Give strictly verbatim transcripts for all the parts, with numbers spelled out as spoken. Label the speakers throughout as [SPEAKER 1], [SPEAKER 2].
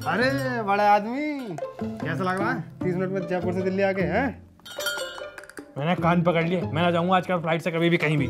[SPEAKER 1] अरे बड़े आदमी, कैसा लग रहा है तीस मिनट में जयपुर से दिल्ली आके? हैं
[SPEAKER 2] मैंने कान पकड़ लिए, मैं ना जाऊंगा आजकल फ्लाइट से कभी भी कहीं भी।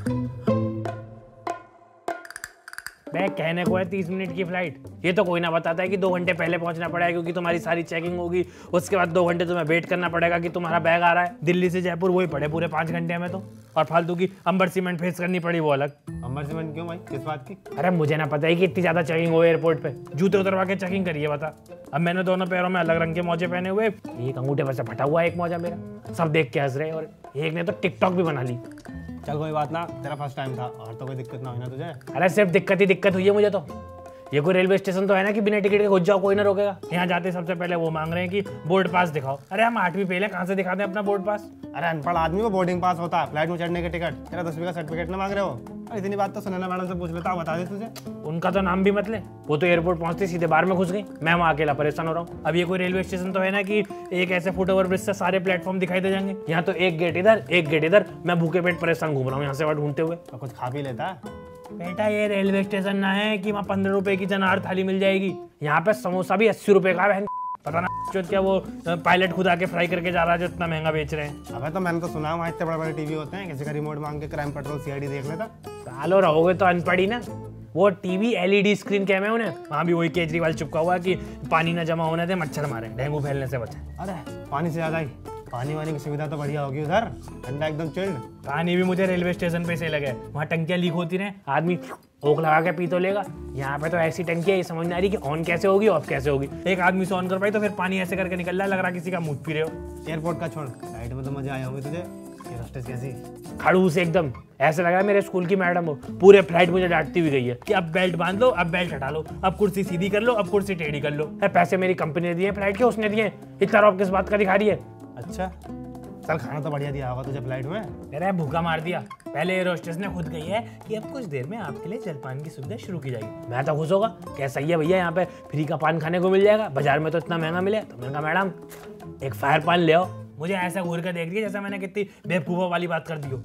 [SPEAKER 2] मैं कहने को है तीस मिनट की फ्लाइट, ये तो कोई ना बताता है कि दो घंटे पहले पहुंचना पड़ेगा क्योंकि तुम्हारी सारी चेकिंग होगी, उसके बाद दो घंटे तुम्हें वेट करना पड़ेगा कि तुम्हारा बैग आ रहा है। दिल्ली से जयपुर वही पड़े पूरे पाँच घंटे में तो, और फालतू की अंबर सीमेंट फेस करनी पड़ी वो अलग।
[SPEAKER 1] अंबर सीमेंट क्यों भाई, किस बात की?
[SPEAKER 2] अरे मुझे ना पता है कि इतनी ज्यादा चेकिंग हो एयरपोर्ट पे, जूते उतरवा के चेकिंग करिए बता। अब मैंने दोनों पैरों में अलग रंग के मोजे पहने हुए, एक अंगूठे पर से फटा हुआ एक मोजा मेरा, सब देख के हंस रहे, और एक ने तो टिकटॉक भी बना ली।
[SPEAKER 1] चल कोई बात ना, तेरा फर्स्ट टाइम था और तो कोई दिक्कत ना हुई ना तुझे?
[SPEAKER 2] अरे सिर्फ दिक्कत ही दिक्कत हुई है मुझे तो। ये कोई रेलवे स्टेशन तो है ना कि बिना टिकट के घुस जाओ, कोई ना रोकेगा। यहाँ जाते सबसे पहले वो मांग रहे हैं कि बोर्ड पास दिखाओ। अरे हम आठवीं फेल है, कहाँ से दिखाते हैं अपना बोर्ड पास?
[SPEAKER 1] अरे अनपढ़ आदमी को बोर्डिंग पास होता है, फ्लाइट में चढ़ने का टिकट। तेरा दसवीं का सर्टिफिकेट ना मांग रहे हो? अरे इतनी बात तो सुनैना मैडम से पूछ लेता, बता दे तुझे।
[SPEAKER 2] उनका तो नाम भी मत ले, वो तो एयरपोर्ट पहुंचते सीधे बाहर में घुस गई, मैं वहाँ अकेला परेशान हो रहा हूँ। अब ये कोई रेलवे स्टेशन तो है ना कि एक ऐसे फुट ओवर ब्रिज से सारे प्लेटफॉर्म दिखाई दे जाएंगे। यहाँ तो एक गेट इधर एक गेट इधर, मैं भूखे पेट परेशान घूम रहा हूँ यहाँ से वहाँ ढूंढते हुए।
[SPEAKER 1] तो कुछ खा पी लेता है?
[SPEAKER 2] बेटा ये रेलवे स्टेशन ना है कि वहाँ पंद्रह रुपए की जनार थाली मिल जाएगी, यहाँ पे समोसा भी अस्सी रुपए का है। पता ना क्या वो पायलट खुद आके फ्राई करके जा रहा है जो इतना महंगा बेच रहे हैं।
[SPEAKER 1] अबे तो मैंने तो सुना वहाँ इतने बड़े बड़े टीवी होते हैं, किसी का रिमोट मांग के क्राइम पेट्रोल सीआईडी देख लेता।
[SPEAKER 2] सालों रहोगे तो अनपढ़ी ना। वो टीवी एलईडी स्क्रीन कैम है उन्हें, वहाँ भी वही केजरीवाल चिपका हुआ कि पानी ना जमा होने दे, मच्छर मारे, डेंगू फैलने से बचे।
[SPEAKER 1] अरे पानी से ज्यादा ही पानी वानी की सुविधा तो बढ़िया होगी उधर, ठंडा एकदम चिल्ड।
[SPEAKER 2] पानी भी मुझे रेलवे स्टेशन पे से लगे, वहाँ टंकियाँ लीक होती रहे, आदमी ओक लगा के पी तो लेगा। यहाँ पे तो ऐसी टंकी है, ये समझ नहीं आ रही कि ऑन कैसे होगी ऑफ कैसे होगी। एक आदमी से ऑन कर पाई तो फिर पानी ऐसे करके निकल रहा है, लग रहा किसी का मुंह पी रहे हो।
[SPEAKER 1] एयरपोर्ट का छोड़, फ्लाइट में तो मजा आया होगा तुझे। ये हॉस्टेस कैसी
[SPEAKER 2] खड़ूस एकदम, ऐसे लगा मेरे स्कूल की मैडम हो। पूरे फ्लाइट मुझे डांटती हुई गई है कि अब बेल्ट बांध लो, अब बेल्ट हटा लो, अब कुर्सी सीधी कर लो, अब कुर्सी टेढ़ी कर लो। पैसे मेरी कंपनी ने दिए फ्लाइट के, उसने दिए, इतना रौब किस बात का दिखा रही है?
[SPEAKER 1] अच्छा चल, खाना तो बढ़िया दिया होगा तुझे फ्लाइट में।
[SPEAKER 2] मेरा भूखा मार दिया। पहले एयर होस्टेस ने खुद कही है कि अब कुछ देर में आपके लिए जलपान की सुविधा शुरू की जाएगी। मैं तो खुश होगा, कैसा ही है भैया, यहाँ पे फ्री का पान खाने को मिल जाएगा, बाजार में तो इतना महंगा मिले। तो मैंने कहा मैडम एक फायर पान ले आओ। मुझे ऐसा घूर कर देख रही है जैसा मैंने कितनी बेवकूफा वाली बात कर दी हो।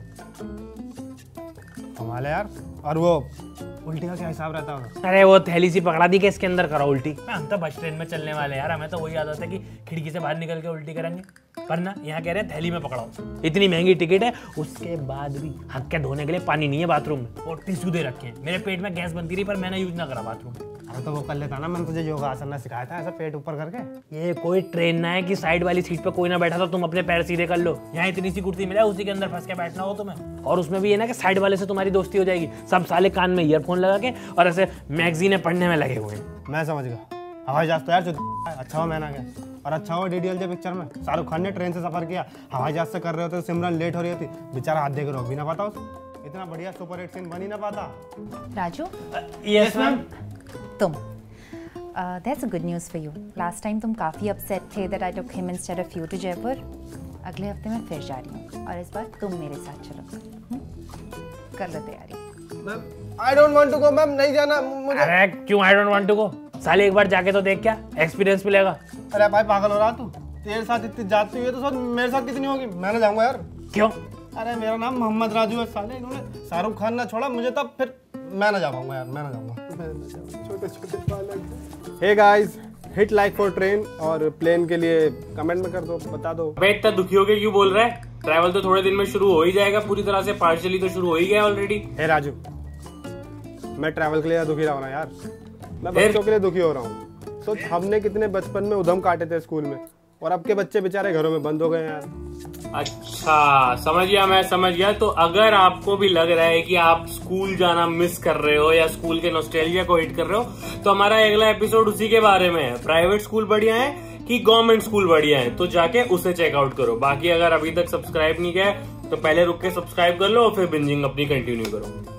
[SPEAKER 1] कमाल है यार। और वो उल्टी का क्या हिसाब रहता होगा?
[SPEAKER 2] अरे वो थैली सी पकड़ा दी कि इसके अंदर करो उल्टी। हम तो बस ट्रेन में चलने वाले यार, हमें तो वही आदत है कि खिड़की से बाहर निकल के उल्टी करेंगे, पर ना यहाँ कह रहे हैं थैली में पकड़ाओ। इतनी महंगी टिकट है, उसके बाद भी हाथ के धोने के लिए पानी नहीं है बाथरूम में, और टिश्यू दे रखे हैं। मेरे पेट में गैस बनती रही पर मैंने यूज ना करा बाथरूम।
[SPEAKER 1] अरे तो वो कर लेता ना, मैंने तुझे योगा आसन ना सिखाया था, ऐसा पेट ऊपर करके।
[SPEAKER 2] ये कोई ट्रेन ना है कि साइड वाली सीट पे कोई ना बैठा तो तुम अपने पैर सीधे कर लो। यहाँ इतनी सी कुर्सी मिला, उसी के अंदर फंस के बैठना हो तुम्हें। और उसमें भी ये ना कि साइड वाले से तुम्हारी दोस्ती हो जाएगी, सब साले कान में ईयरफोन लगा के और ऐसे मैगजीनें पढ़ने में लगे हुए हैं।
[SPEAKER 1] मैं समझ गया, हवाई जहाज तो यार जो अच्छा हो मैंने गया। और अच्छा हो डीडीएलजे पिक्चर में शाहरुख खान ने ट्रेन से सफर किया, हवाई जहाज से कर रहे होते तो सिमरन लेट हो रही होती, बेचारा हाथ देकर रोक भी ना पाता उसे। इतना बढ़िया सुपर हिट सीन बन ही ना पाता।
[SPEAKER 3] Raju,
[SPEAKER 2] yes ma'am.
[SPEAKER 3] तुम that's a good news for you. Last time तुम काफ़ी अपसेट थे that I took him instead of you to Jaipur. अगले हफ्ते मैं फिर जा रही हूँ और इस बार तुम मेरे साथ चलो। हुँ? कर लो तैयारी।
[SPEAKER 1] Ma'am I don't want to go, ma'am नहीं जाना मुझे।
[SPEAKER 2] अरे क्यों I don't want to go? साले एक बार जाके तो देख, क्या एक्सपीरियंस मिलेगा।
[SPEAKER 1] अरे भाई पागल हो रहा तू, तेरे साथ इतनी जाती हुई है तो साथ मेरे साथ कितनी होगी? मैं ना जाऊंगा यार।
[SPEAKER 2] क्यों?
[SPEAKER 1] अरे मेरा नाम मोहम्मद राजू है, साले इन्होंने शाहरुख खान ना छोड़ा मुझे, तब फिर मैं ना जा पाऊंगा यार, मैं ना जाऊंगा। छोटे छोटे बालक। Hey guys, hit like for train और प्लेन के लिए कमेंट में कर दो, बता दो।
[SPEAKER 2] अबे इतना दुखी होके क्यों बोल रहा है? ट्रैवल तो थोड़े दिन में शुरू हो ही जाएगा, पूरी तरह से पार्शियली तो शुरू हो ही गया ऑलरेडी।
[SPEAKER 1] हे राजू, मैं ट्रैवल के लिए दुखी रहा हूँ ना यार, मैं बच्चों के लिए दुखी हो रहा हूँ। सोच हमने कितने बचपन में उधम काटे थे स्कूल में, और अब के बच्चे बेचारे घरों में बंद हो गए यार।
[SPEAKER 2] अच्छा समझ गया, मैं समझ गया। तो अगर आपको भी लग रहा है कि आप स्कूल जाना मिस कर रहे हो या स्कूल के नॉस्टैल्जिया को हिट कर रहे हो, तो हमारा अगला एपिसोड उसी के बारे में है। प्राइवेट स्कूल बढ़िया है कि गवर्नमेंट स्कूल बढ़िया है, तो जाके उसे चेकआउट करो। बाकी अगर अभी तक सब्सक्राइब नहीं किया तो पहले रुक के सब्सक्राइब कर लो और फिर बिंजिंग अपनी कंटिन्यू करो।